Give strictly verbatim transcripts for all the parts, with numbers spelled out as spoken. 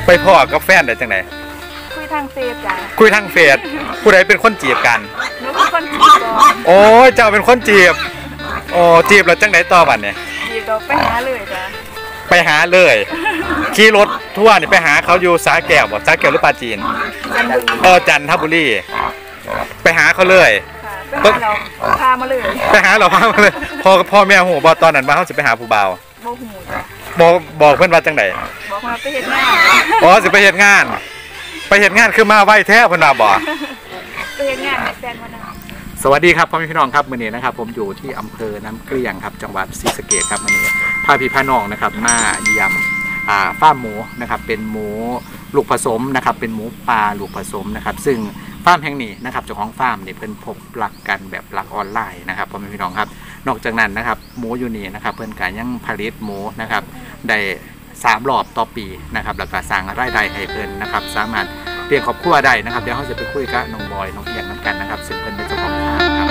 ไปพ่อกับแฟนได้จังไหนคุยทางเฟซจ้ะคุยทางเฟซผู้ใดเป็นคนจีบกันหนูเป็นคนจีบโอ้ยเจ้าเป็นคนจีบโอ้จีบแล้วจังไหนต่อบัดเนี่ยจีบเราไปหาเลยจ้ะไปหาเลยขี่รถทั่วนี่ไปหาเขาอยู่สาแก้วบ่สาแก้วหรือปราจีนเออจันทบุรีไปหาเขาเลยไปหาเราพามาเลยไปหาเราพามาเลยพ่อพ่อแม่หูบอกตอนนั้นว่าเขาจะไปหาผู้บ่าวบอกหูจ้ะบอกบอกเพื่อนว่าจังไหนบอกมาไปเฮ็ดงานอ๋อสิไปเฮ็ดงานไปเฮ็ดงานคือมาไวแท้เพิ่นว่าบ่ไปเฮ็ดงานแฟนวันนั้นสวัสดีครับพ่อแม่พี่น้องครับมื้อนี้นะครับผมอยู่ที่อำเภอน้ำเกลี้ยงครับจังหวัดศรีสะเกษครับมื้อนี้พาพี่พาน้องนะครับมาเยี่ยมอ่าฟาร์มหมูนะครับเป็นหมูลูกผสมนะครับเป็นหมูป่าลูกผสมนะครับซึ่งฟาร์มแห่งนี้นะครับเจ้าของฟาร์มเนี่ยเพิ่นพบรักกันแบบรักออนไลน์นะครับพ่อแม่พี่น้องครับนอกจากนั้นนะครับหมูอยู่นี่นะครับเพิ่นก็ยังผลิตหมูนะครับได้สามรอบต่อปีนะครับแล้วก็สร้างรายได้ให้เพิ่นนะครับสามารถเลี้ยงครอบครัวได้นะครับเดี๋ยวเราจะไปคุยกับน้องบอยน้องเอียงน้ำกันนะครับซึ่งเพิ่นเป็นเจ้าของฟาร์มครับ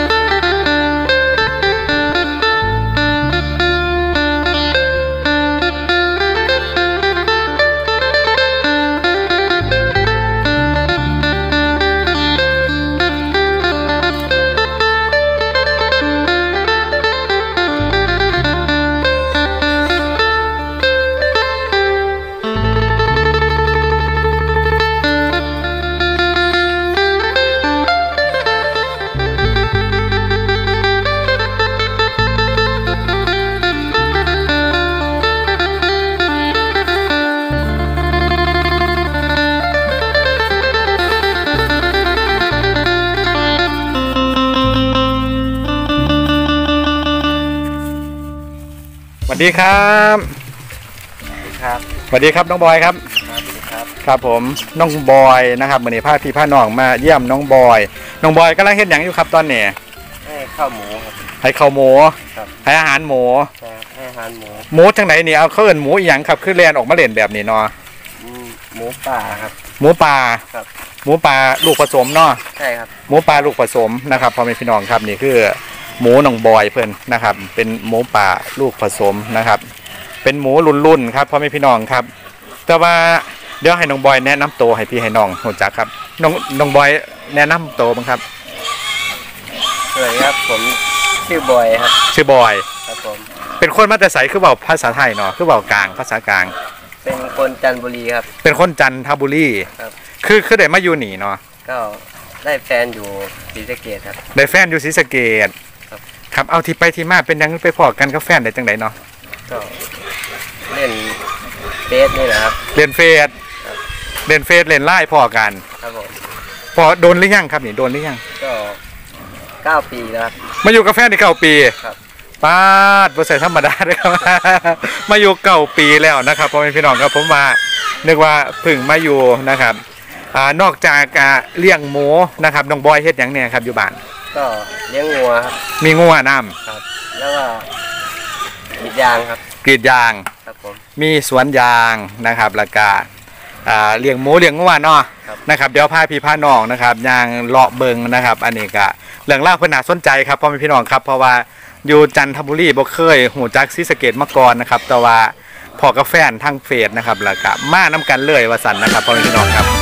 สวัสดีครับครับสวัสดีครับน้องบอยครับครับครับผมน้องบอยนะครับวันนี้พาพี่พาน้องมาเยี่ยมน้องบอยน้องบอยกำลังเฮ็ดหยังอยู่ครับตอนนี้ให้ข้าวหมูครับให้ข้าวหมูครับให้อาหารหมูให้อาหารหมูหมูจังไหนนี่เอาเขาเอิ้นหมูอีหยังครับคือเรียนออกมาเล่นแบบนี้เนาะหมูป่าครับหมูป่าครับหมูป่าลูกผสมเนาะใช่ครับหมูป่าลูกผสมนะครับพ่อแม่พี่น้องครับนี่คือหมูน้องบอยเพื่อนนะครับเป็นหมูป่าลูกผสมนะครับเป็นหมูรุ่นๆครับพ่อแม่พี่น้องครับแต่ว่าเดี๋ยวให้น้องบอยแนะนำตัวให้พี่ให้น้องรู้จักครับน้องน้องบอยแนะนำตัวบ้างครับสวัสดีครับผมชื่อบอยครับชื่อบอยครับผมเป็นคนมาแต่ไสคือเว้าภาษาไทยเนาะคือเว้ากลางภาษากลางเป็นคนจันทบุรีครับเป็นคนจันทบุรีครับคือคือได้มาอยู่นี่เนาะก็ได้แฟนอยู่ศรีสะเกษครับได้แฟนอยู่ศรีสะเกษครับเอาที่ไปที่มาเป็นยังไปพอกันกับแฟนได้จังไดเนาะก็เล่นเฟซนี่แหละครับเล่นเฟซเล่นเฟซเล่นไลน์พอกันครับผมพอโดนหรือยังครับนี่โดนหรือยังก็เก้าปีแล้วครับมาอยู่กับแฟนได้เก้าปีครับป้าดบ่ใช่ธรรมดาเลยครับมาอยู่เก้าปีแล้วนะครับพ่อแม่พี่น้องครับผมว่านึกว่าเพิ่งมาอยู่นะครับอ่านอกจากเลี้ยงหมูนะครับน้องบอยเฮ็ดหยังเนี่ยครับอยู่บ้านก็เลี้ยงงัวครับมีงัวน้ำครับแล้วก็กรีดยางครับกรีดยางครับผมมีสวนยางนะครับแล้วก็เลี้ยงหมูเลี้ยงงัวเนาะนะครับเดี๋ยวพาพี่พาน้องนะครับยางเลาะเบิงนะครับอันนี้ก็เรื่องเล่าเพื่อนน่าสนใจครับพ่อแม่พี่น้องครับเพราะว่าอยู่จันทบุรีบ่เคยหูจักศรีสะเกษมาก่อนนะครับแต่ว่าพอกับแฟนทั้งเฟซนะครับแล้วก็มาน้ำกันเลยว่าสันนะครับพ่อแม่พี่น้องครับ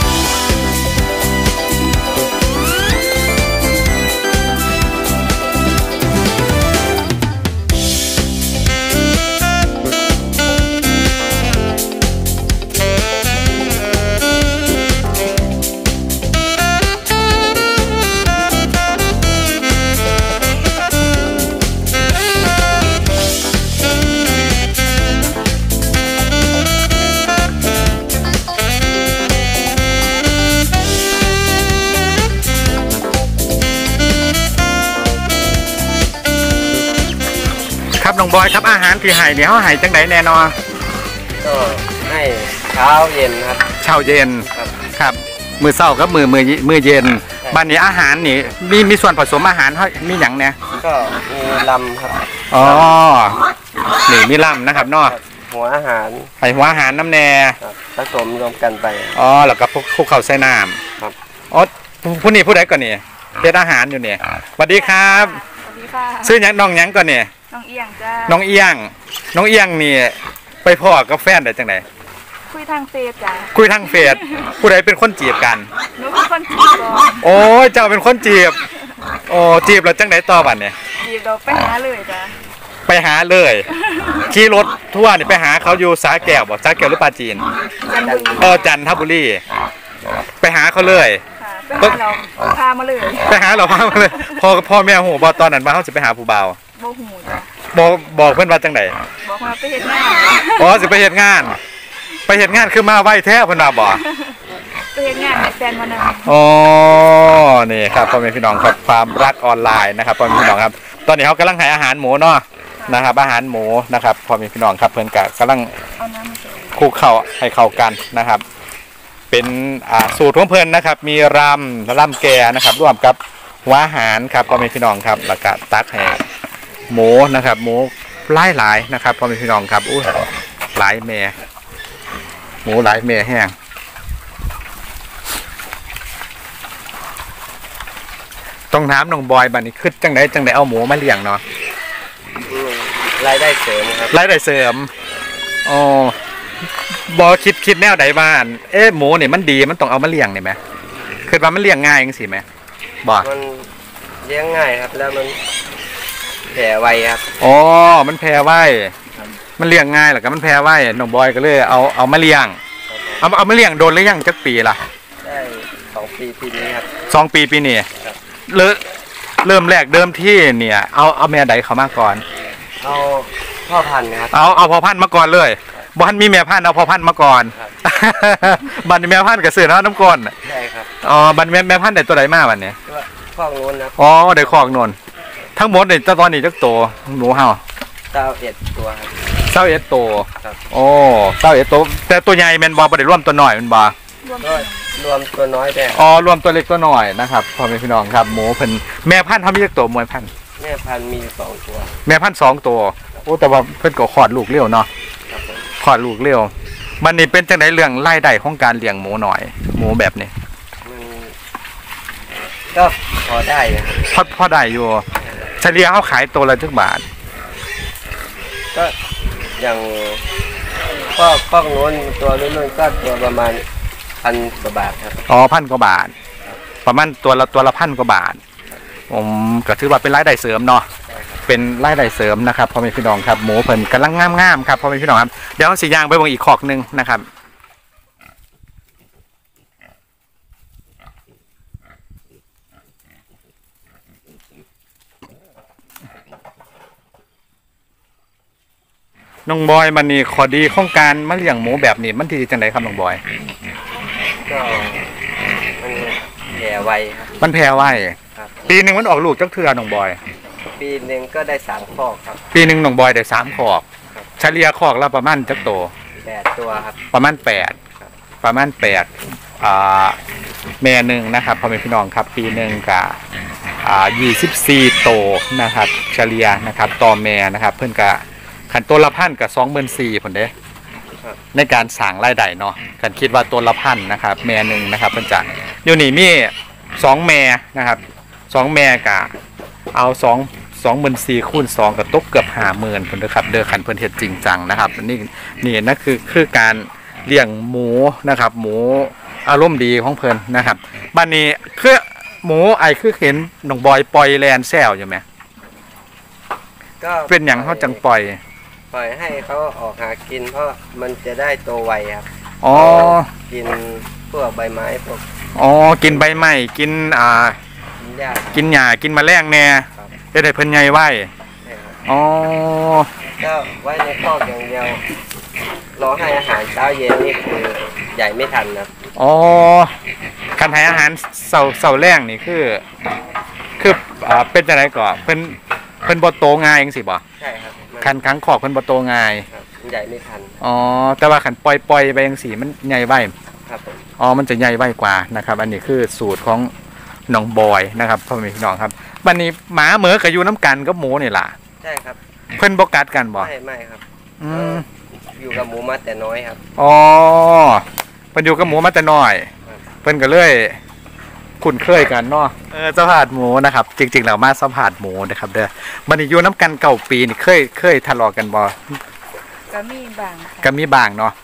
ครับน้องบอยครับอาหารที่ให้เนี่ยเขาให้จังไดแน่นอนก็ให้เช้าเย็นครับเช้าเย็นครับมือเช้ากับมือมือมือเย็นบ้านนี้อาหารนี่มีมีส่วนผสมอาหารเขามีอย่างเนี่ยก็มีลำครับอ๋อนี่มีลำนะครับเนาะหัวอาหารใส่หัวอาหารน้ำแน่ผสมรวมกันไปอ๋อแล้วก็พวกเขาใส่น้ำครับอ๋อผู้นี้ผู้ใดก่อนนี่เป็นอาหารอยู่เนี่ยสวัสดีครับสวัสดีค่ะซื้อยังน้องยังก่อนเนี่ยน้องเอียงจ้าน้องเอียงน้องเอียงนี่ไปพ่อกับแฟนได้จังไหนคุยทางเฟซจ้ะคุยทางเฟซผู้ใดเป็นคนจีบกันหนูเป็นคนจีบก่อนโอ้ยเจ้าเป็นคนจีบโอ้จีบแล้วจังไดต่อบัดเนี่ยจีบเราไปหาเลยจ้ะไปหาเลยขี่รถทั่วนี่ไปหาเขาอยู่สาแก้วบ่สาแก้วหรือปราจีนจันทบุรีเออจันทบุรีไปหาเขาเลยค่ะไปหาเราพามาเลยไปหาเราพ่อมาเลยพ่อพ่อแม่หูบอตอนนั้นมาเขาจะไปหาผู้บ่าวโมหูจ้ะบอกบอกเพื่อนว่าจังไดบอกมาไปเฮ็ดงานอ๋อสิไปเฮ็ดงาน ไปเฮ็ดงานคือมาไวแท้เพิ่นว่าบ่ไปเฮ็ดงานในแฟนวันนั้นอ๋อนี่ครับพ่อแม่พี่น้องครับความรักออนไลน์นะครับพ่อแม่พี่น้องครับตอนนี้เขากำลังให้อาหารหมูเนาะนะครับอาหารหมูนะครับพ่อแม่พี่น้องครับเพิ่นก็กำลังเอาน้ำมาใส่คลุกเข้าให้เข้ากันนะครับ เป็นอ่าสูตรของเพิ่นนะครับ มีรำรำแกนะครับร่วมกับหัวอาหารครับพ่อแม่พี่น้องครับแล้วก็ตักให้หมูนะครับหมูหลายหลายๆนะครับพ่อแม่พี่น้องครับอู้หลายแม่หมูหลายแม่แห้งต้องถามน้องบอยบัดนี้คือจังไดจังไดเอาหมูมาเลี้ยงเนาะอืมรายได้เสริมครับรายได้เสริมอ๋อบอคิดคิดแนวใดบ้านเอ๊ะหมูเนี่ยมันดีมันต้องเอามาเลี้ยงนี่ไหมคือว่ามันเลี้ยงง่ายจังสิไหมบอกมันเลี้ยงง่ายครับ แล้วมันแผ่ไวครับอ๋อมันแพร่ไว้มันเลี้ยงง่ายหรอก็มันแพร่ไว้น้องบอยก็เลยเอาเอามาเลี้ยงเอาเอามาเลี้ยงโดนหรือยังจักปีล่ะได้สองปีปีนี้ครับสองปีปีนี้เริ่มเริ่มแรกเดิมที่เนี่ยเอาเอาแม่ใดเขามาก่อนเอาพ่อพันธุ์ครับเอาเอาพอพันธุ์มาก่อนเลยบ้านมีแม่พันธุ์เอาพอพันธุ์มาก่อนครับบ้านมีแม่พันธุ์กับเสือน้ำน้ำก้นใช่ครับอ๋อบ้านแม่แม่พันธุ์ได้ตัวใดมาวันนี้ก็ข้องนู้นนะอ๋อได้คอกนนทั้งหมดเนี่ยตอนนี้จักโตหนูเฮาเก้าเอ็ดตัวครับเศร้าเอ็ดโตครับโอ้เศร้าเอ็ดโตแต่ตัวใหญ่แม่นบ่บ่ได้ร่วมตัวน้อยแม่นบ่รวมก็กันรวมตัวน้อยแต่อ๋อรวมตัวเล็กตัวน้อยนะครับพ่อแม่พี่น้องครับหมูเพิ่นแม่พันธุ์เฮามีจักโตมวยพันธุ์แม่พันธุ์มีสองตัวแม่พันธุ์สองตัวโอ้แต่ว่าเพิ่นก็คลอดลูกเร็วเนาะครับผมคลอดลูกเร็วมันนี่เป็นจังไดเรื่องรายได้ของการเลี้ยงหมูหน่อย หมูแบบนี้มันก็พอได้นะครับพอพอได้อยู่เฉลี่ยเฮาขายตัวละจักบาทก็อย่างข้อข้องนู้นตัวนู้นก็ตัวประมาณพันกว่าบาทครับอ๋อพันกว่าบาท ประมาณตัวละตัวละพันกว่าบาทผมก็ถือว่าเป็นรายได้เสริมเนาะใช่ครับเป็นรายได้เสริมนะครับพ่อแม่พี่น้องครับหมูเพิ่นกำลังงามๆครับพ่อแม่พี่น้องครับเดี๋ยวสีย่างไปเบิ่งอีกขอกหนึงนะครับน้องบอยมันนี่ขอดีของการมาเลี้ยงหมูแบบนี้มันดีจังไดครับน้องบอยก็มันแย่ไวครับมันแพร่ไว้ครับปีหนึงมันออกลูกจักเทื่อน้องบอยปีหนึ่งก็ได้สามข้อครับปีหนึงน้องบอยได้สามขอกครับเฉลี่ยขอกละประมาณจักโตแปดตัวครับประมาณแปดครับประมาณแปดอ่าแม่หนึ่งนะครับพ่อแม่พี่น้องครับปีหนึ่งกับอ่ายี่สิบสี่โตนะครับเฉลี่ยนะครับต่อแม่นะครับ เพื่อนกับขันตัวละพันกับสองหมื่นสี่ผลเด้ครับในการสั่งรายได้เนาะขันคิดว่าตัวละพันนะครับ แม่หนึ่งนะครับเพื่อนจะอยู่นี่มีสองแม่นะครับสองแม่กับเอาสองสองหมื่นสี่คูณสองกับตกเกือบห้าหมื่นผลเด้อครับเด้อขันเพื่อนเฮ็ดจริงจังนะครับนี่นี่นั่นคือคือการเลี้ยงหมูนะครับ หมูอารมณ์ดีของเพิ่นนะครับบ้านนี้คือหมูไอคือเห็นน้องบอยปล่อยแลนแซวอยู่ไหมก็เป็นอย่างเขาจังปล่อยปล่อยให้เขาออกหากิน เพราะมันจะได้โตไวครับอ๋อกินพวกใบไม้พวกอ๋อกินใบไม้กินอ่ากินหญ้ากินหญ้ากินแมลงแน่ครับจะได้เพิ่นใหญ่ไว้ใช่ครับอ๋อก็ไว้ในคอกอย่างเดียวรอให้อาหารเช้าเย็นนี่คือใหญ่ไม่ทันครับอ๋อการให้อาหารเสาเสาแรงนี่คือ คืออ่าเป็นจังไดก่อนเพิ่นเพิ่นบ่โตง่ายจังซี่บ่ใช่ครับมันคันครั้งขอกเพิ่นบ่โตง่ายครับมันใหญ่ไม่ทันอ๋อแต่ว่าคันปล่อยปล่อยไปจังซี่มันใหญ่ไว้ครับผมอ๋อมันจะใหญ่ไว้กว่านะครับ อันนี้คือสูตรของน้องบอยนะครับพ่อแม่พี่น้องครับบัดนี้หมาเหมือก็อยู่น้ำกันกับหมูนี่ล่ะใช่ครับเพิ่นบ่กัดกันบ่ไม่ไม่ครับอืมอยู่กับหมูมาแต่น้อยครับอ๋อเพิ่นอยู่กับหมูมาแต่น้อยครับเพิ่นก็เลยคุ้นเคยกันเนาะเออสัมผัสหมูนะครับ จริงๆแล้วมาสัมผัสหมูนะครับเด้อบัดนี้อยู่น้ำกันเก่าปีนี่เคยเคยทะเลาะกันบ่ก็มีบางค่ะก็มีบ้างเนาะ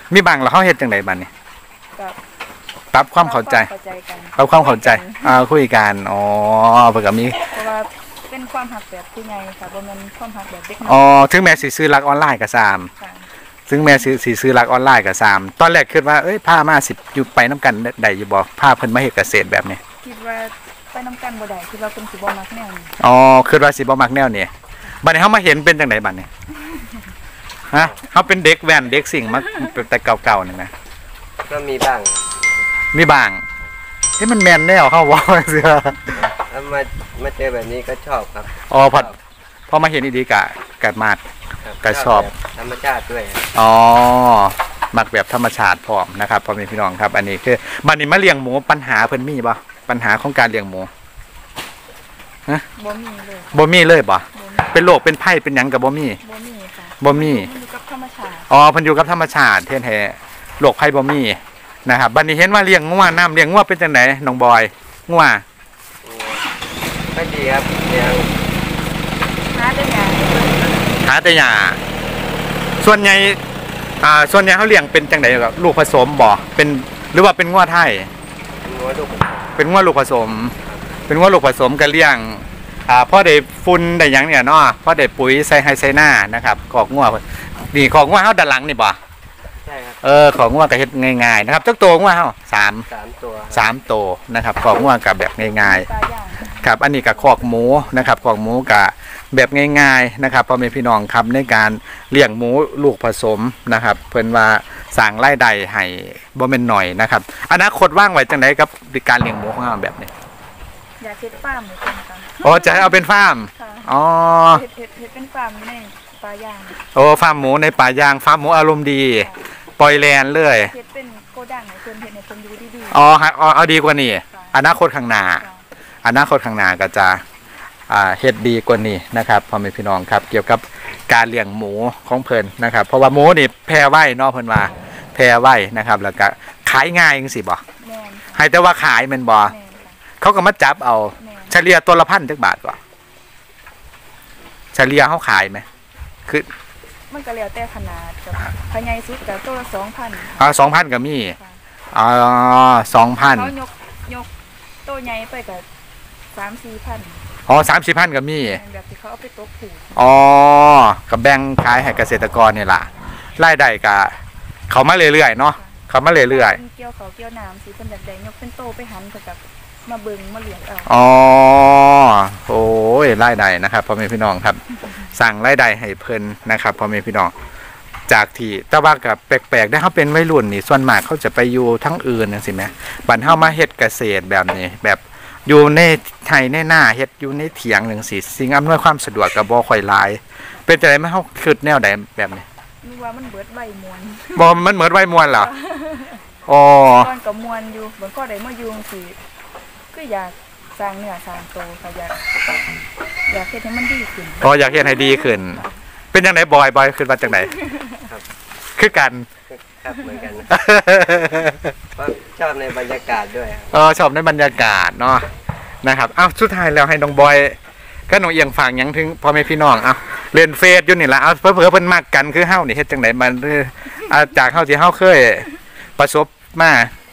มีบางแล้วเฮาเฮ็ดจังไดบัดนี้กับปรับความเข้าใจเข้าใจกันปรับความเข้าใจอ่าคุยกันอ๋อเพิ่นก็มีเพราะว่าเป็นความหักแบบผู้ใหญ่ค่ะบ่แม่นความหักแบบเด็กน้อ๋ออย ถึงแม้สิซื้อรักออนไลน์ก็ตามค่ะซึ่งแม่สิสิซื้อรักออนไลน์ก็ตามตอนแรกคิดว่าเอ้ยพามาสิอยู่ไปนํกันได้อยู่บ่พาเพิ่นมาเฮ็ดเกษตรแบบนี้คิดว่าไปนํกันบ่ได้คิดว่าเพิ่นสิบ่มักแนวนี้อ๋อคิดว่าสิบ่มักแนวนี้บัดนี้เฮามาเห็นเป็นจังไดบัดนี้ฮะเฮาเป็นเด็กแว่นเด็กสิ่งมาแต่เก่าๆนี่นะก็มีบ้างมีบางเฮ้ยมันแม่นแนวเฮาบ่เสือแล้วมามาเจอแบบนี้ก็ชอบครับอ๋อพอพอมาเห็นดีๆก็ก็มากครับก็ชอบแบบธรรมชาติด้วยครับอ๋อมักแบบธรรมชาติพร้อมนะครับพ่อแม่พี่น้องครับอันนี้คือบัดนี้มาเลี้ยงหมูปัญหาเพิ่นมีบ่ปัญหาของการเลี้ยงหมูบ่มีเลยบ่มีเลยบ่บ่มีเป็นโรคเป็นไข้เป็นหยังก็บ่มีบ่มีค่ะบ่มีนอยู่กับธรรมชาติอ๋อเพิ่นอยู่กับธรรมชาติแท้ๆโรคภัยบ่มีนะครับบัดนี้เห็นว่าเลี้ยงงัวน้ำเลี้ยงงัวเป็นจังไดน้องบอยงัวก็ดีครับเลี้ยงหาได้หยังหาแต่หญ้าส่วนใหญ่อ่าส่วนใหญ่เขาเลี้ยงเป็นจังไดกับลูกผสมบ่เป็นหรือว่าเป็นงัวไทยงัวลูกเป็นงัวลูกผสม เป็นงัวลูกผสมก็เลี้ยงอ่าพ่อได้ฝุ่นได้หยังเนี่ยเนาะพ่อได้ปุ๋ยใส่ไฮไซน่านะครับขอกงัวนี่ขอกงัวเฮาด้านหลังนี่บ่ใช่ครับเออขอกงัวก็เฮ็ดง่ายๆนะครับจักตัวงัวเฮาสามสามตัวสามตัวนะครับขอกงัวก็แบบง่ายปลาย่างๆครับอันนี้ก็ขอกหมูนะครับขอกหมูก็แบบง่ายๆนะครับพ่อแม่พี่น้องครับในการเลี้ยงหมูลูกผสมนะครับเพิ่นว่าสร้างรายได้ให้บ่แม่นน้อยนะครับอนาคตว่างไว้จังไดกับการเลี้ยงหมูของเราแบบนี้อยากเฮ็ดฟาร์มเหมือนกันค่ะอ๋อจะให้เอาเป็นฟาร์มค่ะอ๋อเฮ็ดเฮ็ดเฮ็ดเป็นฟาร์มอยู่ในปลาย่างโอ้ฟาร์มหมูในป่ายางฟาร์มหมูอารมณ์ดีปล่อยแลนเลยเฮ็ดเป็นโกดังให้เพิ่นเฮ็ดให้เพิ่นอยู่ดีอ๋อฮะอ๋อเอาดีกว่านี้ค่ะอนาคตข้างหน้าๆค่ะอนาคตข้างหน้าก็จะอ่าเฮ็ดดีกว่านี้นะครับพ่อแม่พี่น้องครับเกี่ยวกับการเลี้ยงหมูของเพิ่นนะครับ เพราะว่าหมูนี่แพร่ไว้เนาะเพิ่นว่าแพร่ไว้นะครับ แล้วก็ขายง่ายจังซี่บ่แม่นค่ะให้แต่ว่าขายแม่นบ่แม่นค่ะเขาก็มาจับเอาแม่นเฉลี่ยตัวละพันจักบาทบ่เฉลี่ยเฮาขายไหมคือมันก็แล้วแต่ขนาดกับภายในสุดก็ตัวละสองพันค่ะอ่าสองพันก็มีค่ะอ๋อสองพันเขายกยกตัวใหญ่ไปก็สามสี่พันอ๋อสามสิบพันก็มีแบบที่เขาเอาไปตกผูกอ๋อกับแบ่งขายให้เกษตรกรนี่ล่ะรายได้ก็เขามาเรื่อยๆเนาะเขามาเรื่อยเกี่ยวเขาเกี่ยวน้ำสิเพิ่นอยากได้ยกเป็นโตไปหันเพิ่นกับมาเบิ่งมาเลี้ยงเอาๆอ๋อโอ้ยรายได้นะครับพ่อแม่พี่น้องครับ สั่งรายได้ให้เพิ่นนะครับพ่อแม่พี่น้องจากที่แต่ว่ากับแปลกๆได้เขาเป็นวัยรุ่นนี่ส่วนมากเขาจะไปอยู่ทั้งอื่นจังซี่แหมบัดเฮามาเฮ็ดเกษตรแบบนี้แบบอยู่ในไทยในหน้าเฮ็ดอยู่ในเถียงจังซี่สิ่งอำนวยความสะดวกก็บ่ค่อยหลาย เป็นจังได๋มาเฮาคิดแนวใดแบบนี้นึกว่ามันเบิดใบมวนบ่มันเหมือนไว้มวนเหรออ๋อตอนก็มวนอยู่บางก็ได้มาอยู่จังซี่คืออยากสร้างเนื้อสร้างโตค่ะอยากอยากเฮ็ดให้มันดีขึ้นอ๋ออยากเฮ็ดให้ดีขึ้น เป็นจังไดบอยบอยคิดว่าจังไดครับคือกันครับเหมือนกันเพราะชอบในบรรยากาศด้วยครับเออชอบในบรรยากาศเนาะนะครับอ้าวสุดท้ายแล้วให้น้องบอยก็น้องเอียงฝากหยังถึงพ่อแม่พี่น้องเอาเล่นเฟซอยู่นี่ล่ะเอาเผลอๆเพิ่นมักกันคือเฮานี่เฮ็ดจังไดมันเอออ่าจากเฮาที่เฮาเคยประสบมา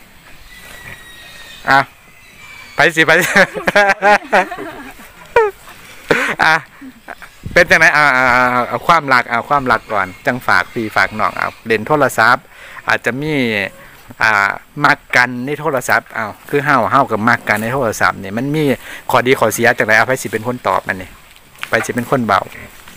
อ่ะไปสิไปสิ อ่ะเป็นจังไดอ่าอ่าอ่าเอาความรักเอาความรักก่อนจังฝากพี่ฝากน้องเอาเล่นโทรศัพท์อาจจะมีอ่ามักกันในโทรศัพท์เอาคือเฮาเฮากับมักกันในโทรศัพท์นี่มันมีข้อดีข้อเสียจังไดเอาไปสิเป็นคนตอบมันนี่ไปสิเป็นคนเบา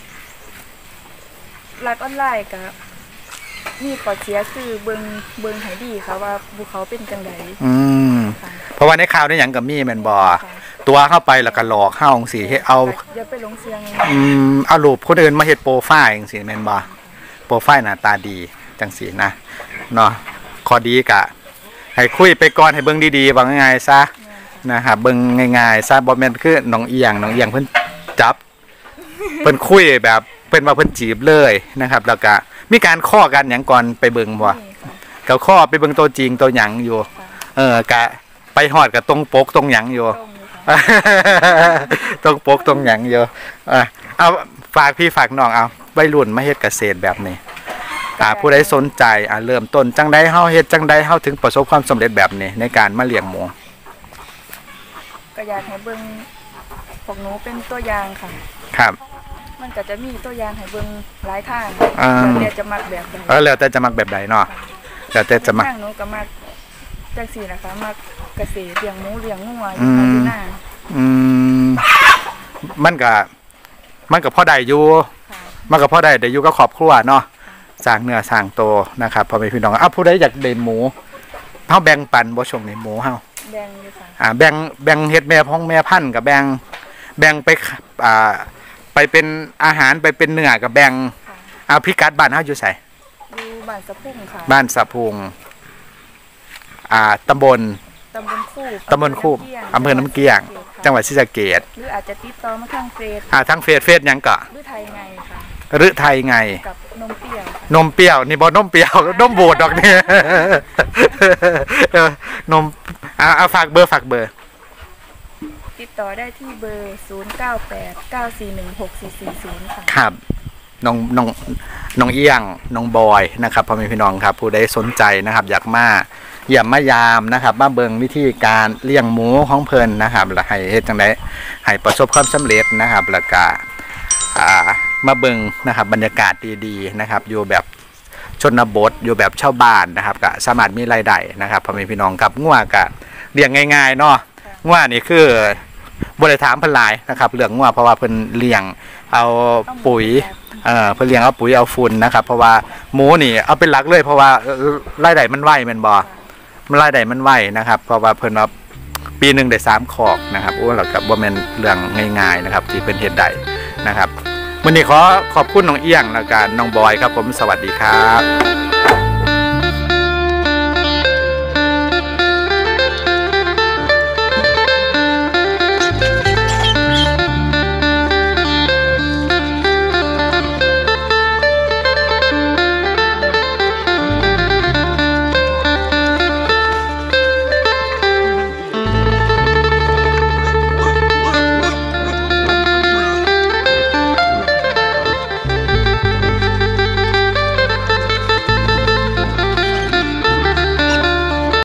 รักออนไลน์ก็มีข้อเสียคือเบิ่งเบิ่งให้ดีค่ะว่าภูเขาเป็นจังไดอืมค่ะเพราะว่าในข่าวในหยังก็มีแม่นบ่ค่ะตัวเข้าไปแล้วก็หลอกเฮาจังซี่เฮ็ดเอาอย่าไปหลงเสียงอืมเอารูปคนอื่นมาเฮ็ดโปรไฟล์จังซี่แม่นบ่โปรไฟล์หน้าตาดีจังซี่นะเนาะข้อดีก็ให้คุยไปก่อนให้เบิ่งดีๆว่าง่ายๆซะนะครับเบิ่งง่ายๆซะบ่แม่นคือน้องเอียงน้องเอียงเพิ่นจับเพิ่นคุยแบบเพิ่นว่าเพิ่นจีบเลยนะครับ แล้วก็มีการข้อกันหยังก่อนไปเบิ่งบ่นี่ค่ะก็ข้อไปเบิ่งตัวจริงตัวหยังอยู่ค่ะเออกะไปฮอดกับตรงปกตรงหยังอยู่ตรงอยู่ค่ะตรงปกตรงหยังอยู่อ่ะเอาฝากพี่ฝากน้องเอาวัยรุ่นมาเฮ็ดเกษตรแบบนี้อ่าผู้ใดสนใจอ่าเริ่มต้นจังใดเฮาเฮ็ดจังใดเฮาถึงประสบความสำเร็จแบบนี้ในการมาเลี้ยงหมูก็อยากให้เบิ่งพวกหนูเป็นตัวอย่างค่ะครับมันก็จะมีตัวอย่างให้เบิ่งหลายทางอ่าแล้วแต่จะมักแบบใดเออแล้วแต่จะมักแบบใดเนาะแล้วแต่จะมักทางหนูก็มักจังซี่นะคะมักเกษตรเลี้ยงหมูเลี้ยงงัวออืยู่มที่หน้าอืมมันก็มันก็พอได้อยู่ค่ะมันก็พอได้ได้อยู่กับครอบครัวเนาะสร้างเนื้อสร้างตัวนะครับพ่อแม่พี่น้องอ้าวผู้ใดอยากได้หมูเฮาแบ่งปันบ่ช่วงนี้หมูเฮาแดงอยู่ค่ะอ่าแบ่งแบ่งเฮ็ดแม่พ้องแม่พันธุ์กับแบ่งแบ่งไปอ่าไปเป็นอาหารไปเป็นเนื้อกับแบ่งค่ะเอาพิกัดบ้านเฮาอยู่ไสอยู่บ้านสะพุ่งค่ะบ้านสะพุงอ่าตำบลตำบลคูบตำบลคูบอำเภอน้ำเกลี้ยงจังหวัดศรีสะเกษหรืออาจจะติดต่อมาทางเฟซอ่าทั้งเฟซเฟซหยังก็หรือไทยไงค่ะหรือไทยไงกับนมเปรี้ยวค่ะนมเปรี้ยวนี่บ่นมเปรี้ยวนมบูดดอกนี่ เออนมอ่าเอาฝากเบอร์ฝากเบอร์ติดต่อได้ที่เบอร์ ศูนย์ เก้า แปด เก้า สี่ หนึ่ง หก สี่ สี่ ศูนย์ ค่ะครับน้องน้องน้องเอี้ยงน้องบอยนะครับพ่อแม่พี่น้องครับผู้ใดสนใจนะครับ อยากมาเยี่ยมมายามนะครับมาเบิ่งวิธีการเลี้ยงหมูของเพิ่นนะครับแล้วให้เฮ็ดจังไดให้ประสบความสำเร็จนะครับแล้วก็อ่ามาเบิ่งนะครับบรรยากาศดีๆนะครับอยู่แบบชนบทอยู่แบบชาวบ้านนะครับก็สามารถมีรายได้นะครับพ่อแม่พี่น้องครับงัวก็เลี้ยงง่ายๆเนาะงัวนี่คือบ่ได้ถามเพิ่นหลายนะครับเรื่องงัวเพราะว่าเพิ่นเลี้ยงเอาปุ๋ยเอ่อเพิ่นเลี้ยงเอาปุ๋ยเอาฝุ่นนะครับเพราะว่าหมูนี่เอาเป็นหลักเลยเพราะว่ารายได้มันไวแม่นบ่มันรายได้มันไวนะครับเพราะว่าเพิ่นเอาปีหนึงได้สามคอกนะครับโอ้แล้วก็บ่แม่นเรื่องง่ายๆนะครับที่เพิ่นเฮ็ดได้นะครับวันนี้ขอขอบคุณน้องเอี้ยงแล้วก็น้องบอยครับผมสวัสดีครับ